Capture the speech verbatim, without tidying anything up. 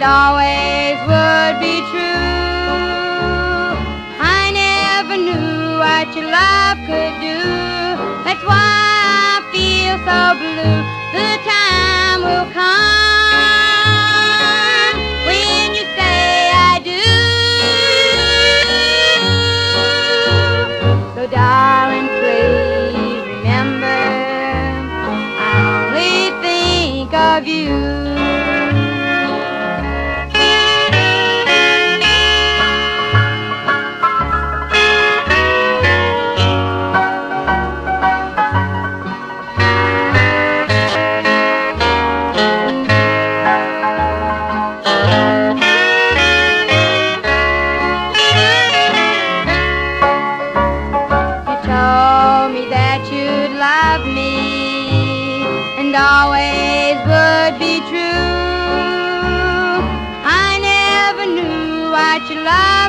always would be true. I never knew what your love could do. That's why I feel so blue. The time will come when you say I do. So darling, please remember, I only think of you. Love me and always would be true. I never knew what your love